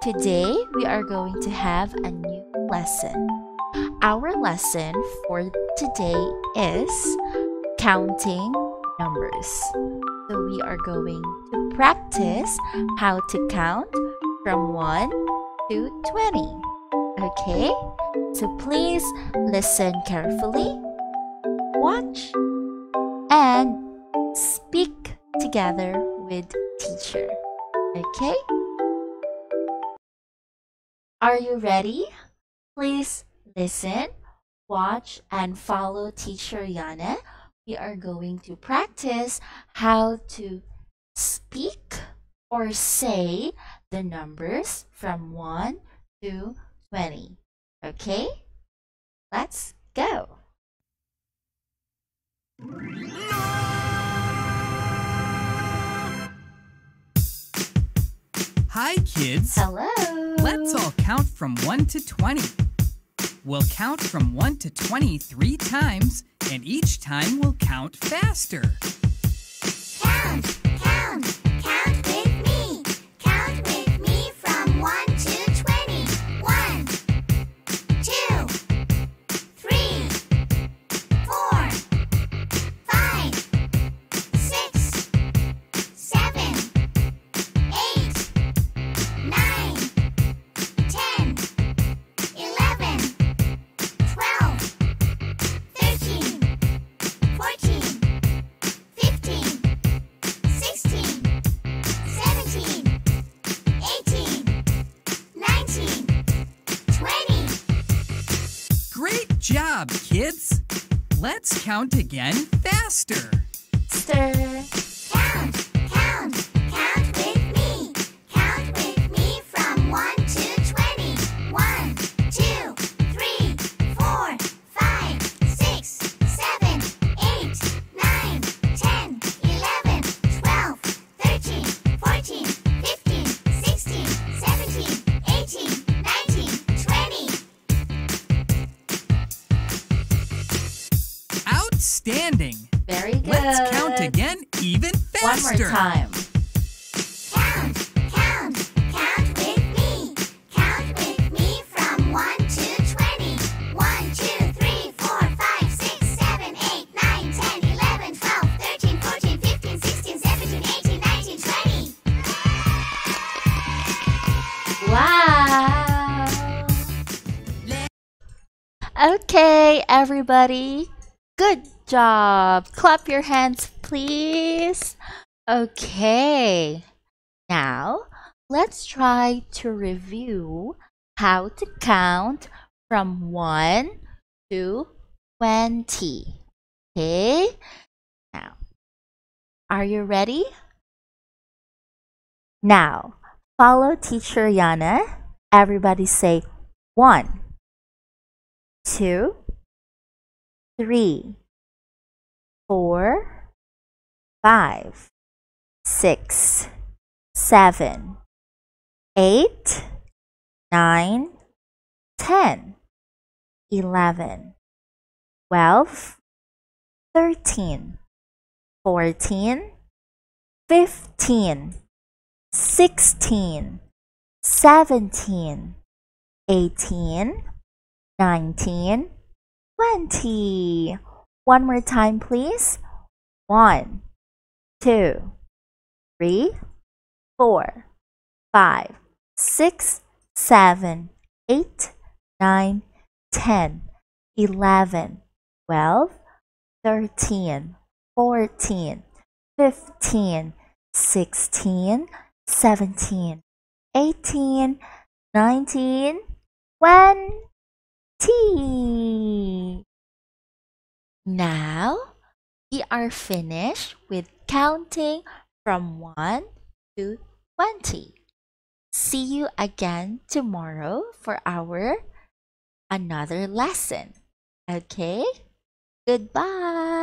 Today we are going to have a new lesson. Our lesson for today is counting numbers. So we are going to practice how to count from 1 to 20. Okay? So please listen carefully, watch, and speak together with teacher. Okay? Are you ready? Please listen, watch, and follow teacher Yana. We are going to practice how to speak or say the numbers from 1 to 20. Okay? Let's go. Hi, kids. Hello. Let's all count from 1 to 20. We'll count from 1 to 20 3 times, and each time we'll count faster. Count with me. Count with me from 1 to 20. 1, 2, 3, 4, 5, 6, 7, 8, 9, 10, 11, 12, 13, 14, 15, 16, 17, 18, 19, 20. Great job, kids. Let's count again faster. Stir. Count with me. Count with me from 1 to 20. 1, 2, 3, 4, 5, 6, 7, 8, 9, 10, 11, 12, 13, 14, 15, 16, 17, 18, 19, 20. Outstanding. Very good. Let's count again even One faster. more time. Count with me. Count with me from 1 to 20. 1, 2, 3, 4, 5, 6, 7, 8, 9, 10, 11, 12, 13, 14, 15, 16, 17, 18, 19, 20. Wow. Okay, everybody. Good job. Clap your hands, please. Okay. Now, let's try to review how to count from 1 to 20. Okay? Now, are you ready? Now, follow teacher Yana. Everybody say 1, 2, 3, 4, 5, 6, 7, 8, 9, 10, 11, 12, 13, 14, 15, 16, 17, 18, 19, 20. One more time, please. 1, 2, 3, 4, 5, 6, 7, 8, 9, 10, 11, 12, 13, 14, 15, 16, 17, 18, 19, 20. Now, we are finished with counting from 1 to 20. See you again tomorrow for our another lesson. Okay? Goodbye.